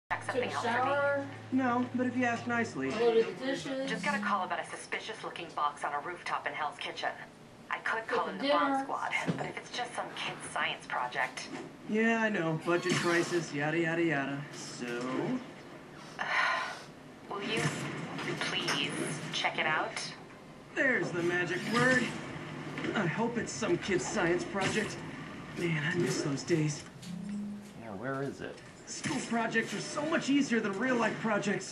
something else for shower. No, but if you ask nicely. Loaded the dishes. Just got a call about a suspicious-looking box on a rooftop in Hell's Kitchen. I could Cook call the in the bomb dinner. squad, but if it's just some kid's science project... Yeah, I know. Budget crisis, yada yada yada. So... Will you please check it out? There's the magic word. I hope it's some kid's science project. Man, I miss those days. Yeah, where is it? School projects are so much easier than real-life projects.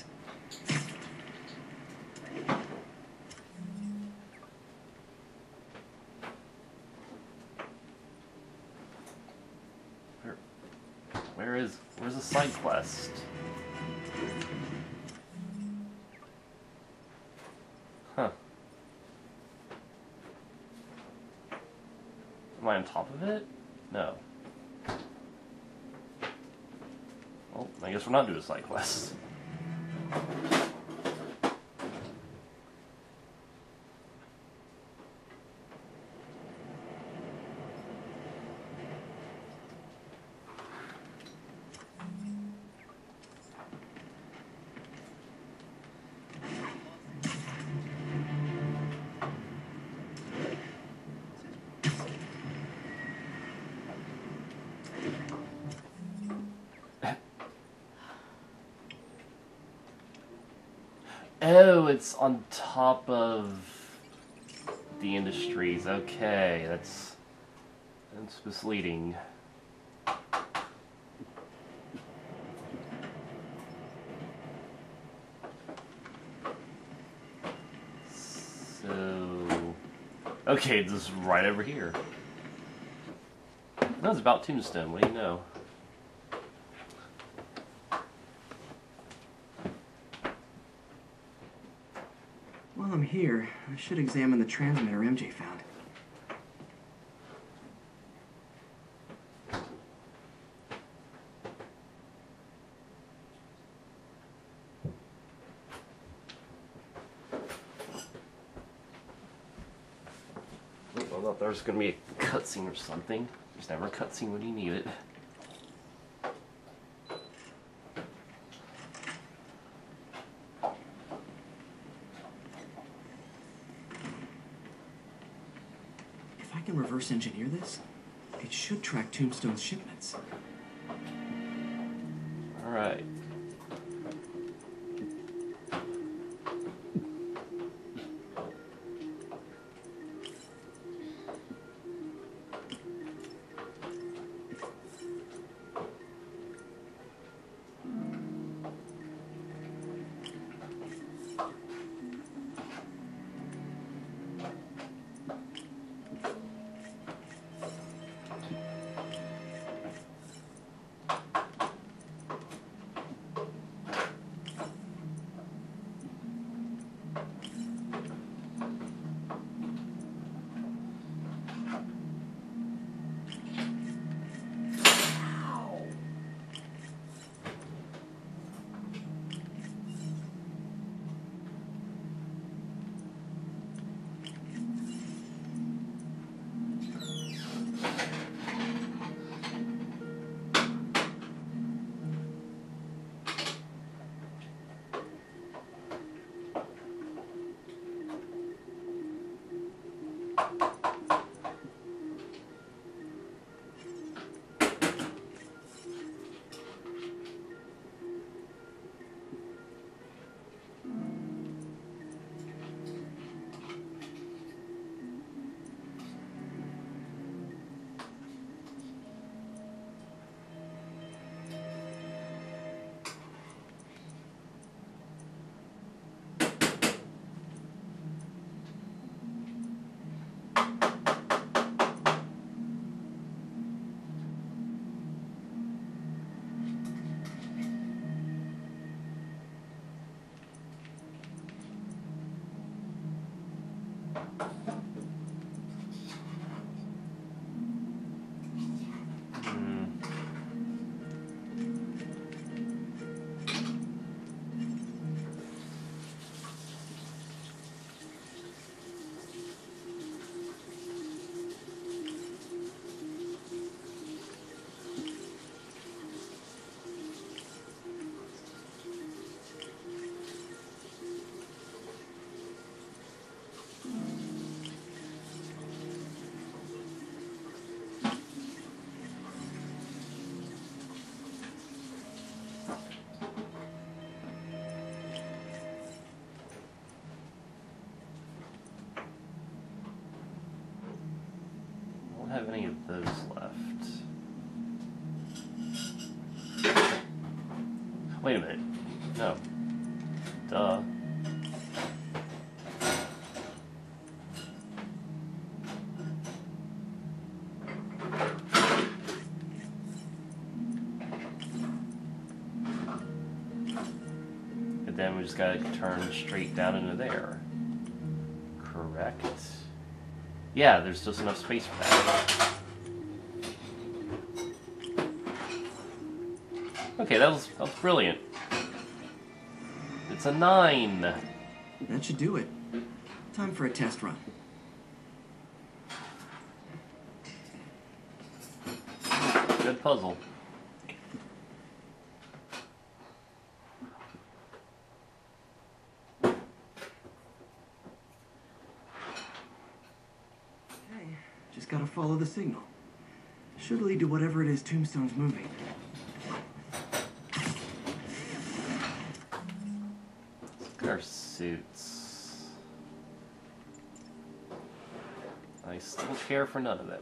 Where's the side quest? Huh. Am I on top of it? No. Well, I guess we're not doing a side quest. Oh, it's on top of the industries. Okay, that's misleading. So, okay, this is right over here. That was about Tombstone. What do you know? While I'm here, I should examine the transmitter MJ found. I thought there was going to be a cutscene or something. There's never a cutscene when you need it. If I can reverse engineer this, it should track Tombstone's shipments. Alright. Don't have any of those left. Wait a minute. No. Duh. And then we just gotta turn straight down into there. Correct. Yeah, there's just enough space for that. Okay, that was brilliant. It's a 9. That should do it. Time for a test run. Good puzzle. Okay, just gotta follow the signal. Should lead to whatever it is Tombstone's moving. Our suits. I still care for none of them.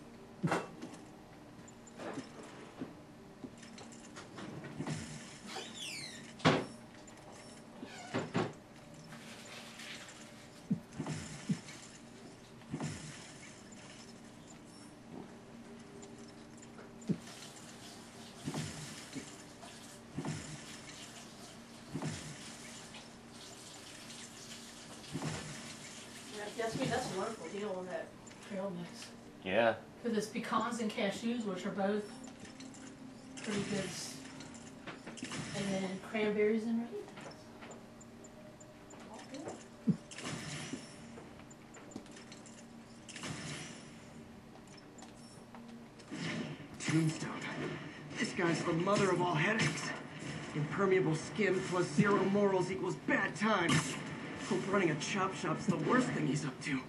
That's a wonderful deal on that trail mix. Yeah. Because it's pecans and cashews, which are both pretty good. And then cranberries and raisins. All good. Tombstone. This guy's the mother of all headaches. Impermeable skin plus 0 morals equals bad times. Hope running a chop shop's the worst thing he's up to.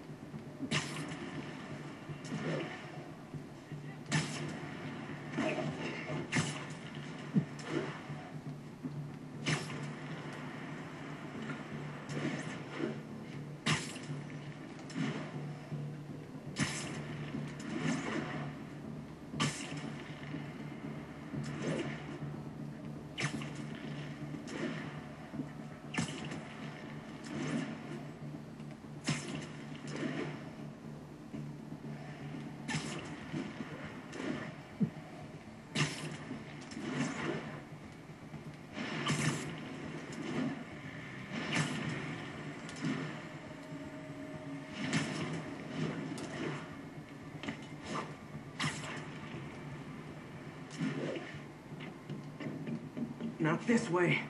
Not this way.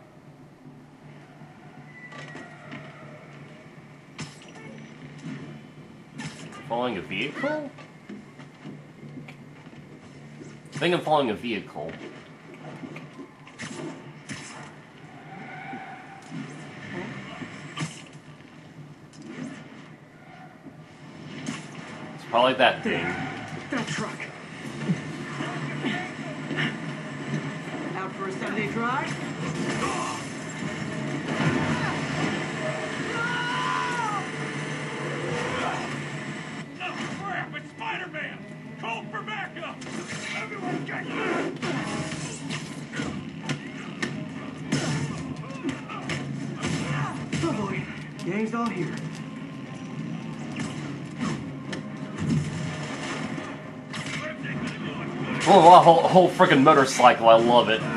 Following a vehicle? I think I'm following a vehicle. It's probably that thing. That truck. Out for a Sunday drive? Oh, crap! It's Spider-Man! Call for backup! Everyone get Oh boy, gang's all here. Oh, a whole freaking motorcycle! I love it.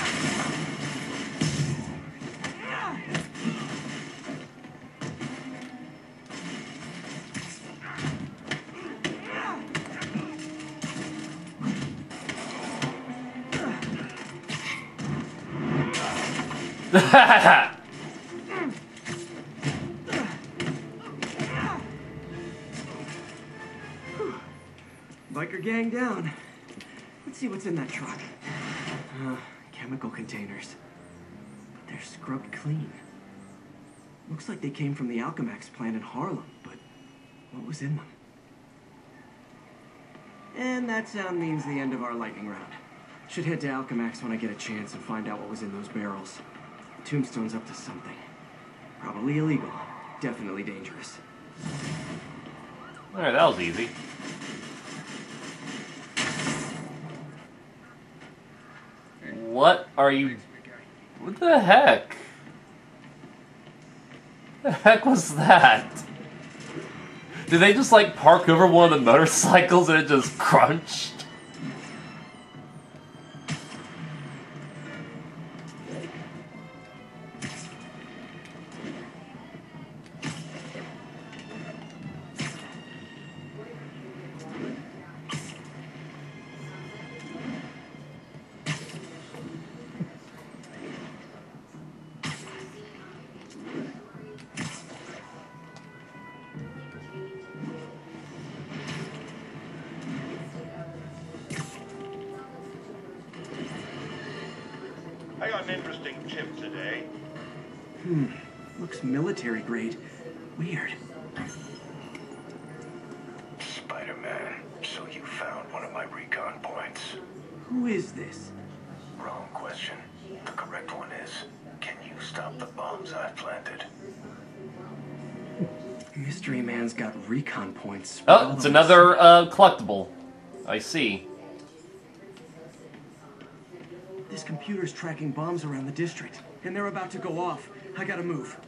Biker gang down. Let's see what's in that truck. Chemical containers. But they're scrubbed clean. Looks like they came from the Alchemax plant in Harlem, but what was in them? And that sound means the end of our lightning round. Should head to Alchemax when I get a chance and find out what was in those barrels. Tombstone's up to something. Probably illegal. Definitely dangerous. Alright, that was easy. What are you... What the heck? The heck was that? Did they just like park over one of the motorcycles and it just crunched? I got an interesting tip today. Looks military grade. Weird. Spider-Man, so you found one of my recon points. Who is this? Wrong question. The correct one is, can you stop the bombs I've planted? Mystery Man's got recon points. Oh, it's another collectible. I see. This computer's tracking bombs around the district, and they're about to go off. I gotta move.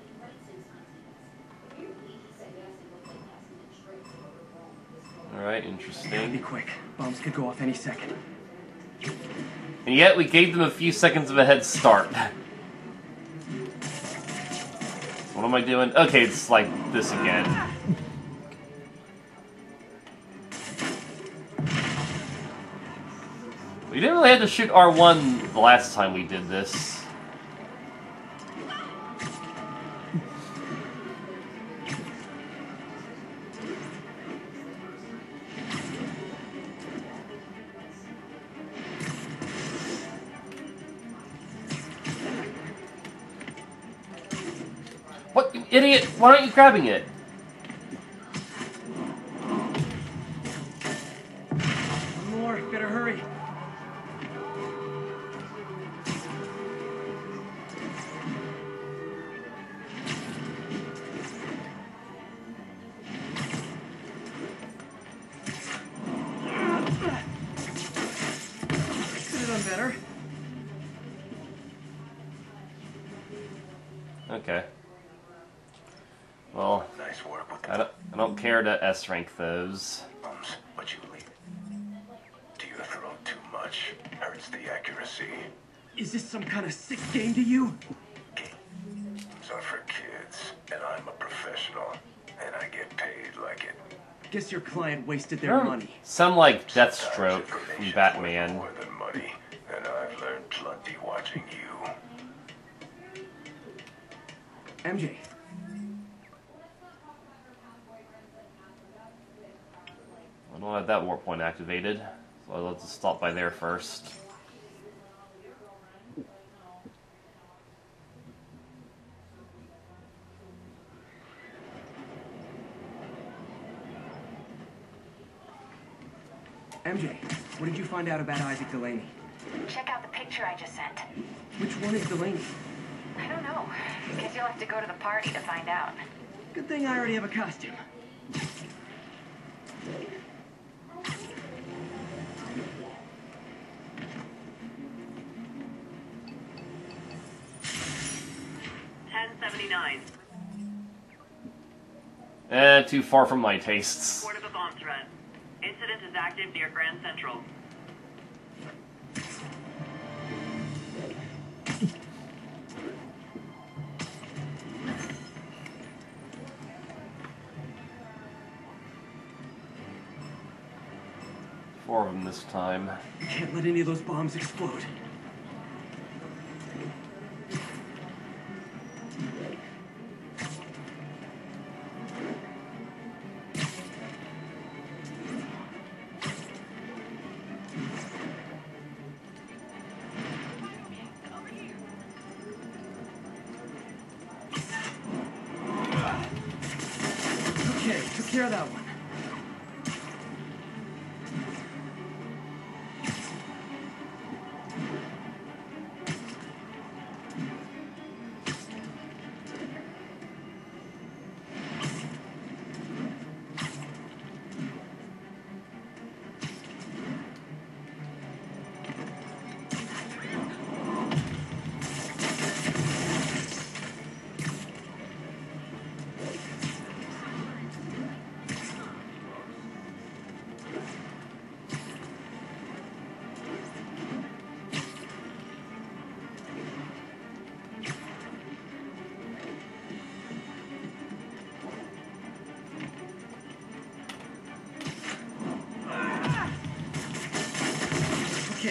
Alright, Gotta be interesting. quick. Bombs could go off any second. And yet we gave them a few seconds of a head start. What am I doing? Okay, it's like this again. We didn't really have to shoot R1 the last time we did this. What, you idiot? Why aren't you grabbing it? One more. Better hurry. Could have done better. Okay. Well, Nice work with the I don't care to S-rank those. bombs, but you leave. Do you throw too much? Hurts the accuracy. Is this some kind of sick game to you? Games are for kids, and I'm a professional, and I get paid like it. Guess your client wasted their money. Sound like Sometimes Deathstroke from information's Batman. worth more than money, and I've learned plenty watching you. MJ. I don't have that warp point activated, so let's just stop by there first. MJ, what did you find out about Isaac Delaney? Check out the picture I just sent. Which one is Delaney? I don't know. Guess you'll have to go to the party to find out. Good thing I already have a costume. Too far from my tastes. Report of a bomb threat. Incident is active near Grand Central. Four of them this time. You can't let any of those bombs explode. Okay, took care of that one.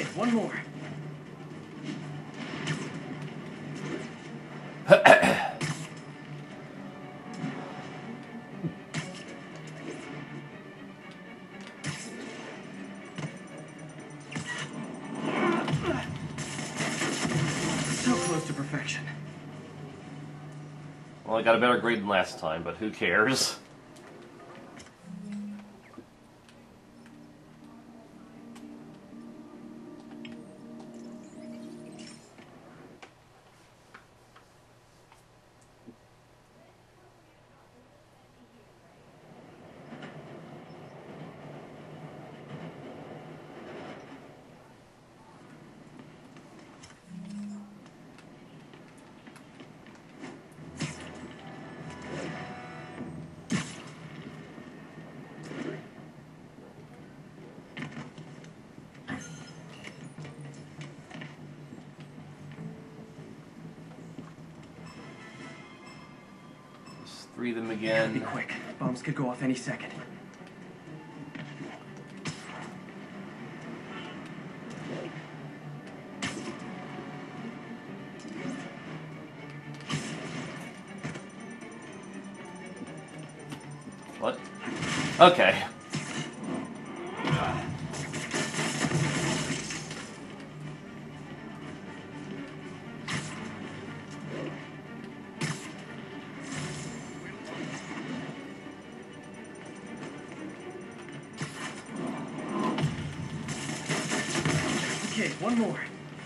one more. So close to perfection. Well, I got a better grade than last time, but who cares? Just three of them Be again. quick. Bombs could go off any second. What? Okay. Okay, one more.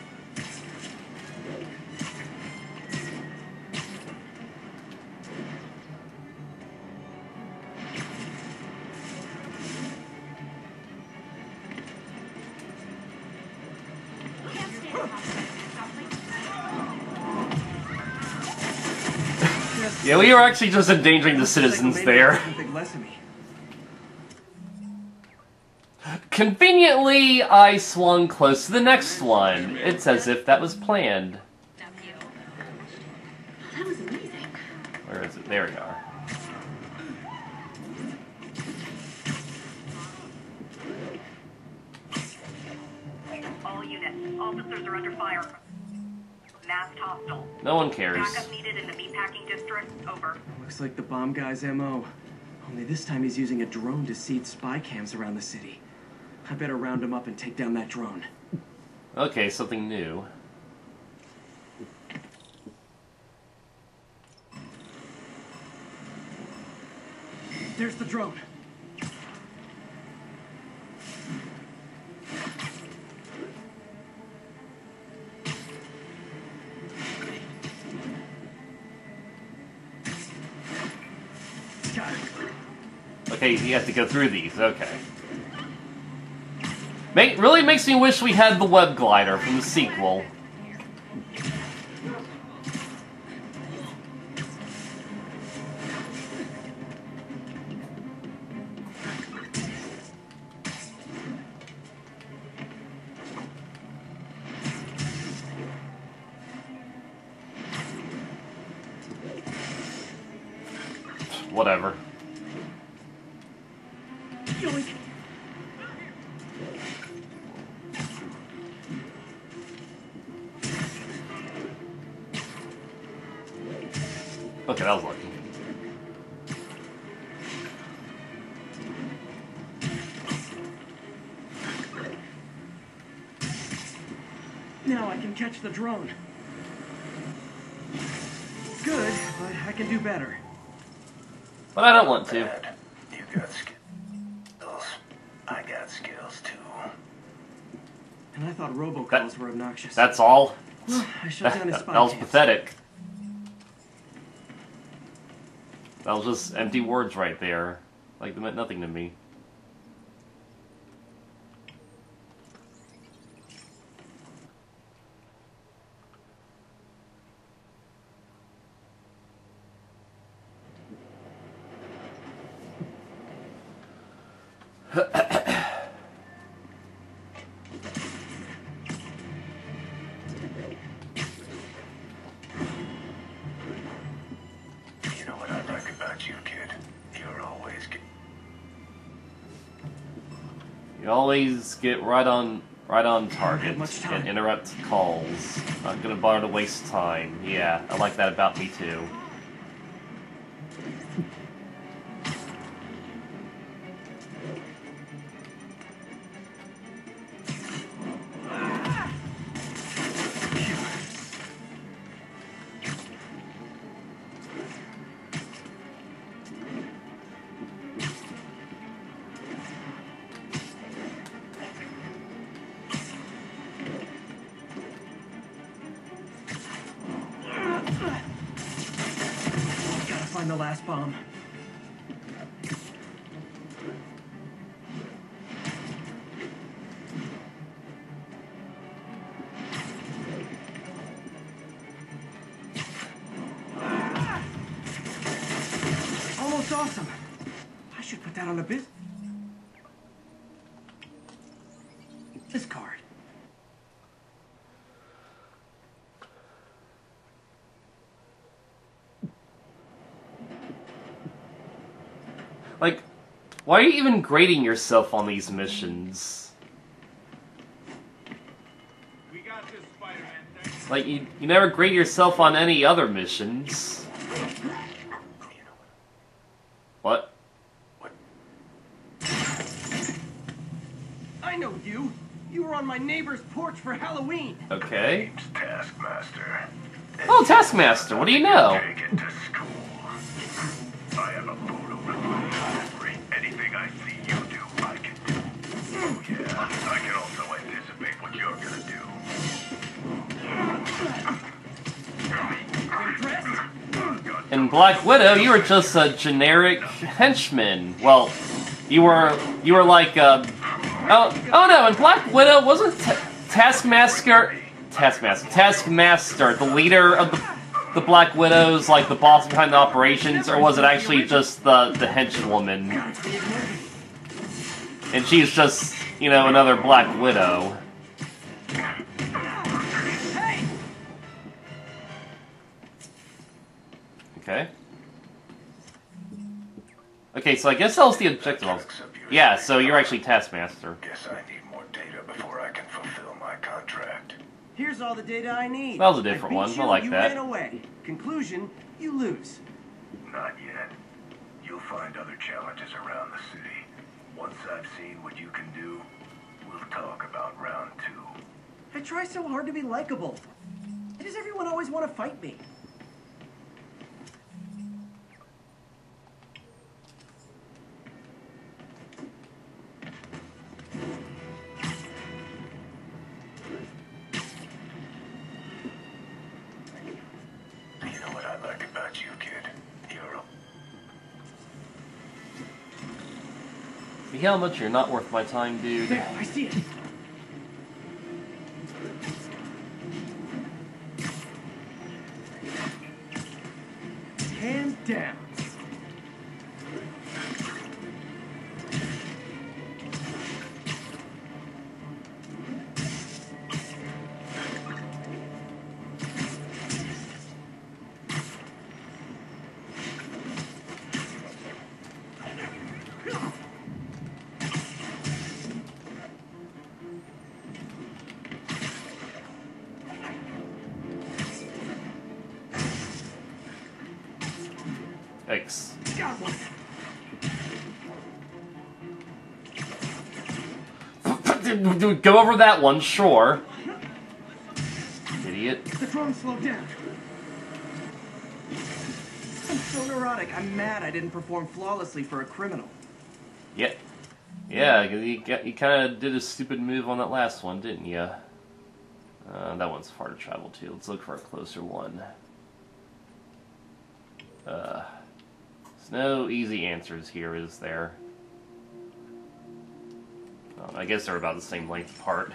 Yeah, we were actually just endangering the citizens there. Think less of me. Conveniently, I swung close to the next one. It's as if that was planned. That was amazing. Where is it? There we are. All units. Officers are under fire. Masked hostile. No one cares. Backup needed in the meatpacking district. Over. Looks like the bomb guy's MO. Only this time he's using a drone to seed spy cams around the city. I better round him up and take down that drone. Okay, something new. There's the drone. Got it. Okay, you have to go through these. Okay. Really makes me wish we had the web glider from the sequel. Whatever. Yoink. Okay, that was lucky. Now I can catch the drone. Good, but I can do better. But I don't want to. Bad. You got skills. I got skills too. And I thought robocalls were obnoxious. That's all? Well, I shut down his That spy was cams. pathetic. That was just empty words right there. Like, they meant nothing to me. You know what I like about you, kid? You're always You always get right Right on target. Much time. And interrupt calls. Not gonna bother to waste time. Yeah, I like that about me too. Gotta find the last bomb. Almost awesome. I should put that on a business card. Like, why are you even grading yourself on these missions? We got this, Spider-Man. Thanks. Like, you never grade yourself on any other missions. What? I know you. You were on my neighbor's porch for Halloween. Okay. Name's Taskmaster. Oh, Taskmaster, what do you know? Take it to school. I have a photo record. Anything I see you do, I can do. Oh yeah, I can also anticipate what you're gonna do. Impressed? In Black Widow, you were just a generic henchman. Well, you were like oh no, in Black Widow wasn't Taskmaster the leader of the Black Widows, like the boss behind the operations, or was it actually just the henchwoman? And she's just, you know, another Black Widow. Okay. Okay, so I guess that was the objective. Yeah, so you're actually Taskmaster. Guess I need more data before I can fulfill my contract. Here's all the data I need. That was a different beat one. You, I like you that. ran away. Conclusion, you lose. Not yet. You'll find other challenges around the city. Once I've seen what you can do, we'll talk about round 2. I try so hard to be likable. Why does everyone always want to fight me? You know what I like about you, kid? You're a... See how much you're not worth my time, dude. There, I see it. Hands down. Thanks. Got one. Dude, go over that one, sure. Idiot. The drone slowed down. I'm so neurotic. I'm mad I didn't perform flawlessly for a criminal. Yeah. Yeah, you kind of did a stupid move on that last one, didn't you? That one's far to travel to. Let's look for a closer one. There's no easy answers here, is there? I guess they're about the same length apart.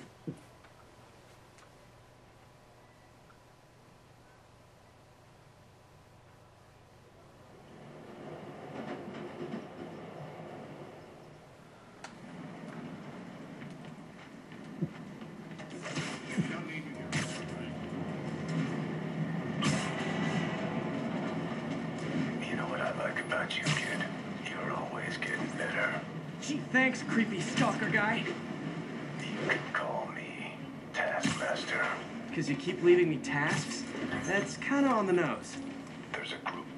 You know what I like about you, kid? You're always getting better. Gee, thanks, creepy stalker guy. You can call Because you keep leaving me tasks? That's kind of on the nose. There's a group.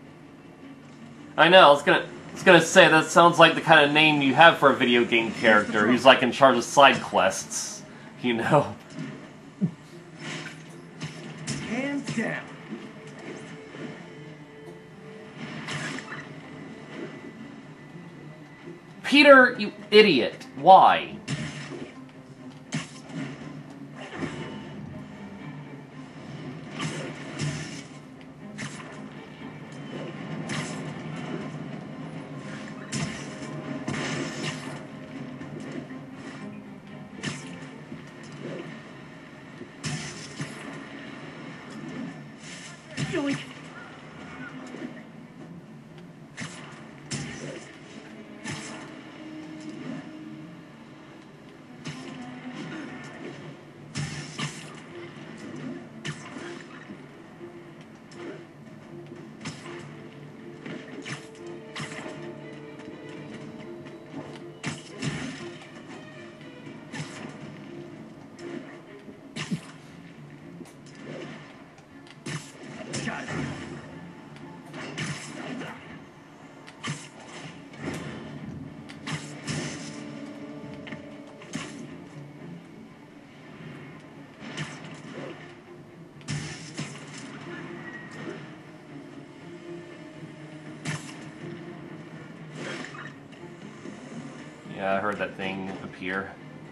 I know, I was gonna say, that sounds like the kind of name you have for a video game character who's like in charge of side quests. You know? Hands down. Peter, you idiot. Why? Yoink. Got it. Yeah, I heard that thing appear.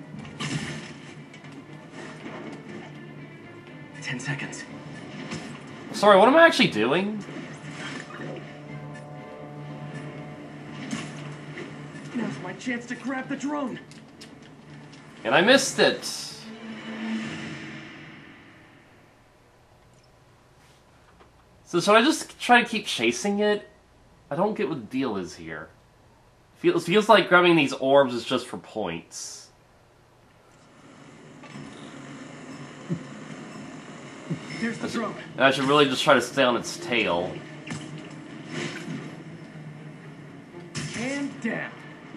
10 seconds. Sorry, what am I actually doing? Now's my chance to grab the drone. And I missed it! So should I just try to keep chasing it? I don't get what the deal is here. Feels like grabbing these orbs is just for points. There's the drone. And I should really just try to stay on its tail. Hand down.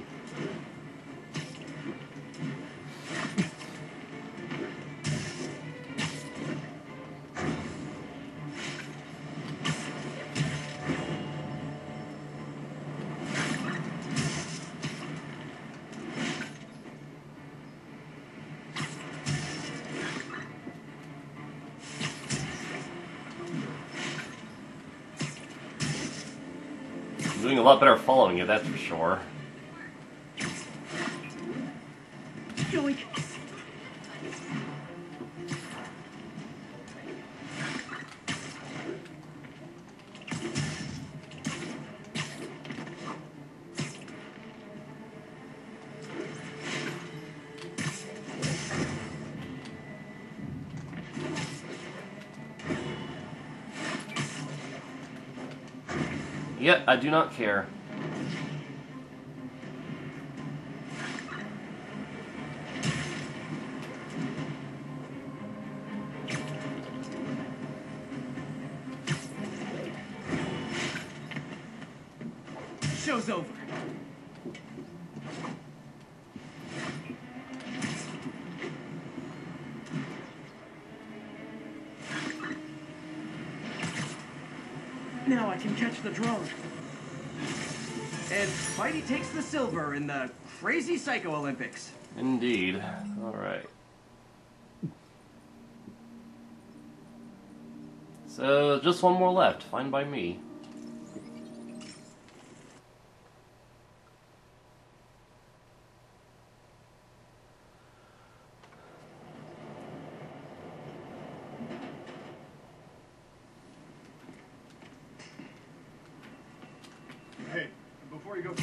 I'm doing a lot better following it, that's for sure. Yoink. Yet, I do not care. Show's over. Now I can catch the drone. And Spidey takes the silver in the Crazy Psycho Olympics. Indeed. Alright. So, just one more left. Fine by me. Hey, before you go...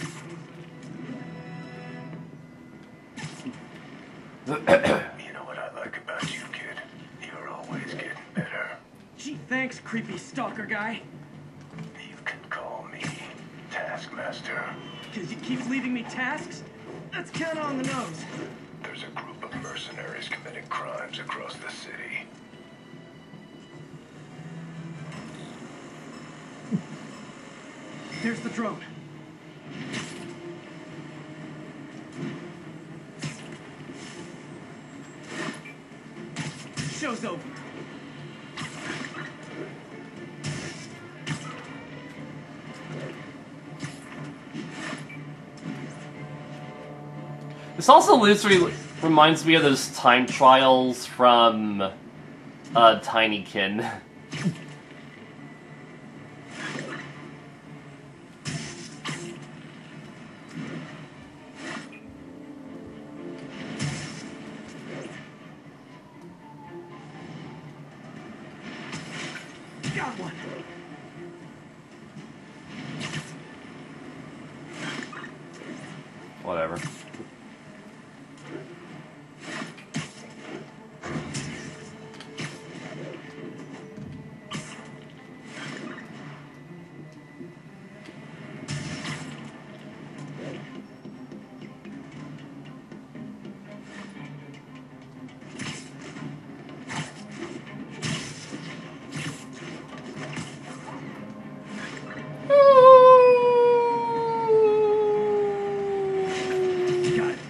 You know what I like about you, kid? You're always getting better. Gee, thanks, creepy stalker guy. You can call me Taskmaster. Because you keep leaving me tasks? That's kind of on the nose. There's a group of mercenaries committing crimes across the city. There's the drone. Show's over. This also loosely reminds me of those time trials from Tinykin. Got one. Whatever. Got it.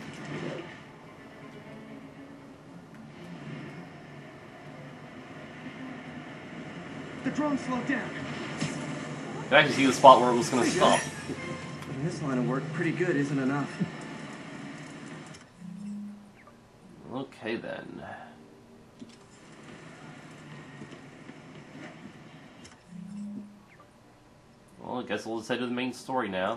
The drone slowed down. I could actually see the spot where it was going to Pretty stop. good. In this line of work, pretty good isn't enough. Okay then. Well, I guess we'll just head to the main story now.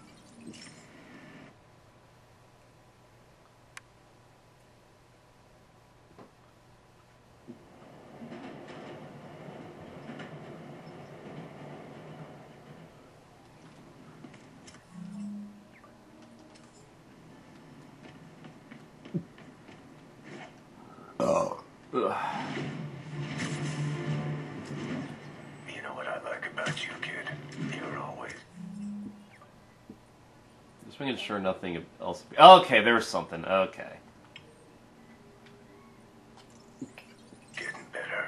Ugh. You know what I like about you, kid? You're always Just making sure nothing else. Okay, there's something. Okay. getting better.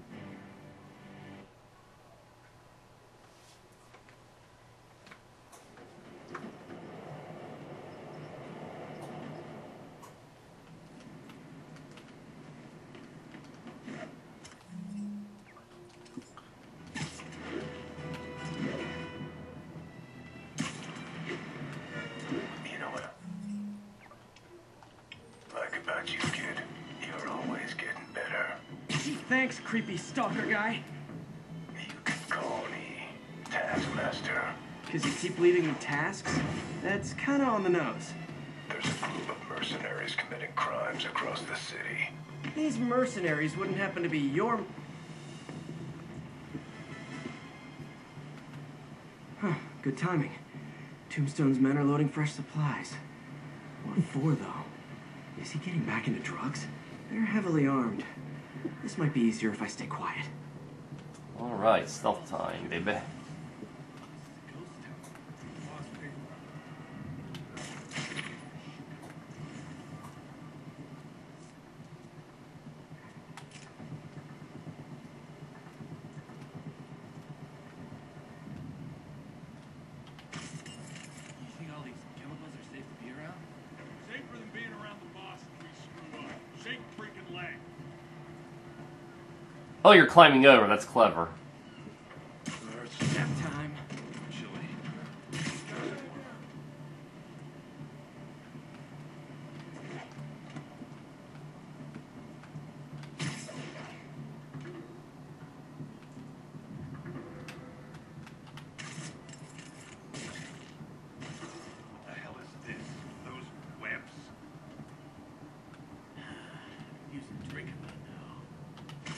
You know what I like about you, kid? You're always getting better. Gee, thanks, creepy stalker guy. You can call me Taskmaster. Because you keep leaving me tasks? That's kind of on the nose. There's a group of mercenaries committing crimes across the city. These mercenaries wouldn't happen to be your... Huh, good timing. Tombstone's men are loading fresh supplies. What for, though? Is he getting back into drugs? They're heavily armed. This might be easier if I stay quiet. Alright, stealth time, baby. You think all these chemicals are safe to be around? Safer than being around the boss if we screw up. Shake freaking leg. Oh, you're climbing over. That's clever. Nap time. Chili. What the hell is this? Those webs? Using drinking that now.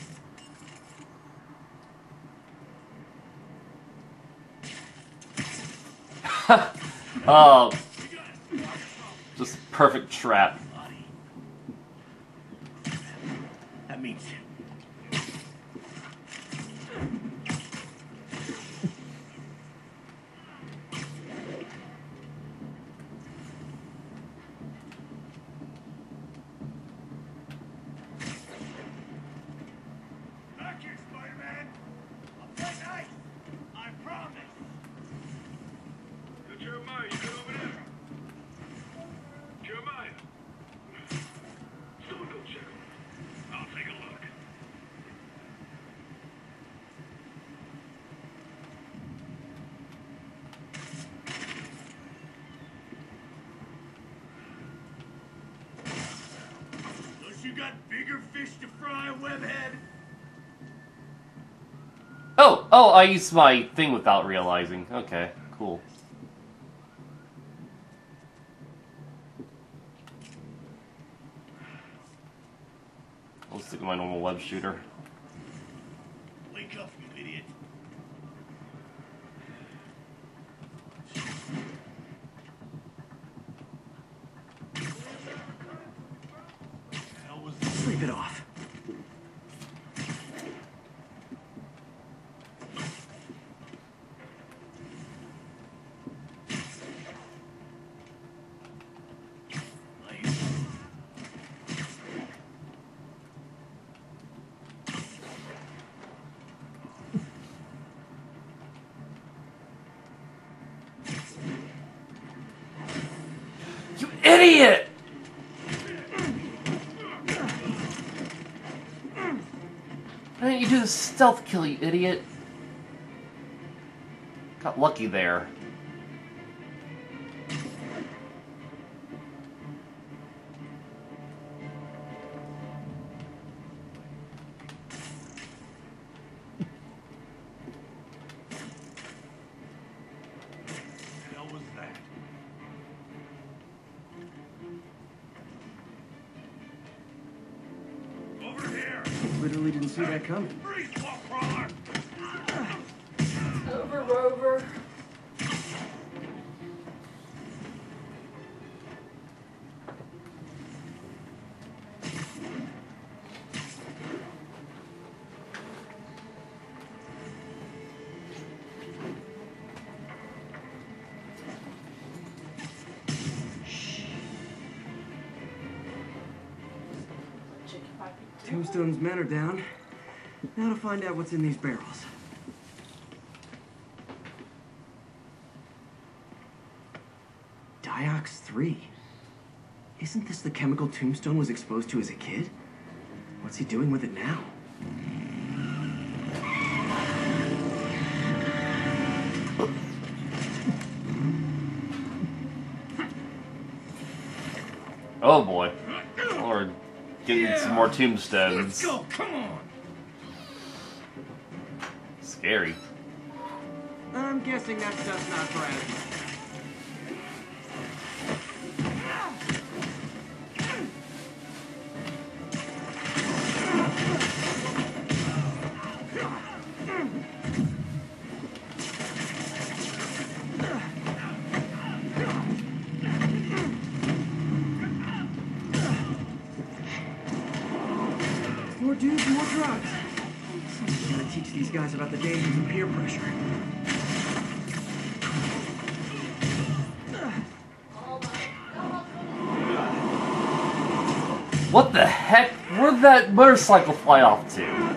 Oh, just perfect trap. That means... Back here, Spider-Man! I'll play nice! I promise! Jeremiah, you good over there? Jeremiah! bigger fish to fry, webhead? Oh, I used my thing without realizing. Okay, cool. I'll stick with my normal web shooter. Wake up, you idiot. The hell was this? Sleep it off. You idiot! Why didn't you do the stealth kill, you idiot? Got lucky there. The hell was that? Over here! Literally didn't see that coming. Freeze, wall crawler! Over, Rover. Tombstone's men are down. Now to find out what's in these barrels. Diox 3. Isn't this the chemical Tombstone was exposed to as a kid? What's he doing with it now? Oh boy. Or getting some more tombstones. Let's go, come on! Scary. I'm guessing that stuff's not for asthma. More dudes, more drugs. Somebody's gotta teach these guys about the dangers of peer pressure. What the heck? Where'd that motorcycle fly off to?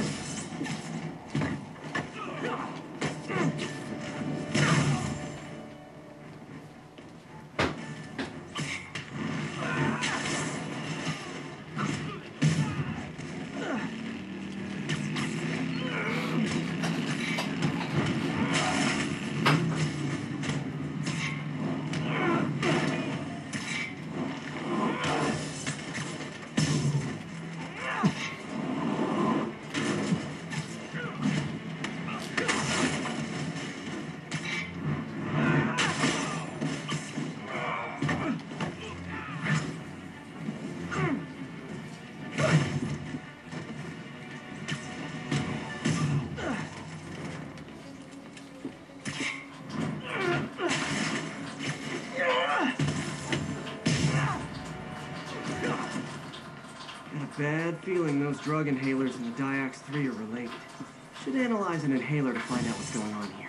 Bad feeling those drug inhalers and the Diox 3 are related. Should analyze an inhaler to find out what's going on here.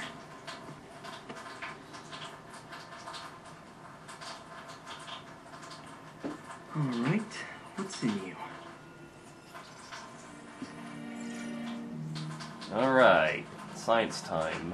All right, what's in you? All right, science time.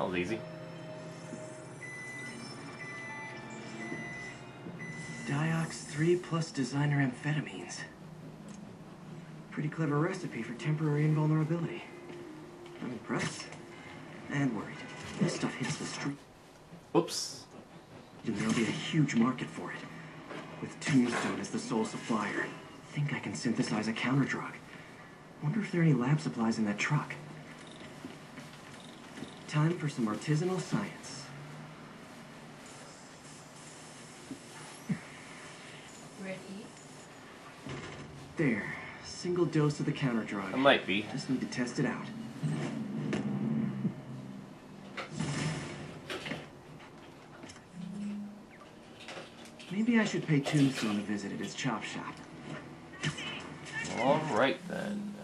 was easy. Diox 3 plus designer amphetamines. Pretty clever recipe for temporary invulnerability. I'm impressed. And worried. This stuff hits the street, Oops. and there'll be a huge market for it. With Tombstone as the sole supplier, think I can synthesize a counter-drug. Wonder if there are any lab supplies in that truck. Time for some artisanal science. Ready? There. Single dose of the counter-drug. It might be. Just need to test it out. Maybe I should pay Tombstone a visit at his chop shop. Alright then.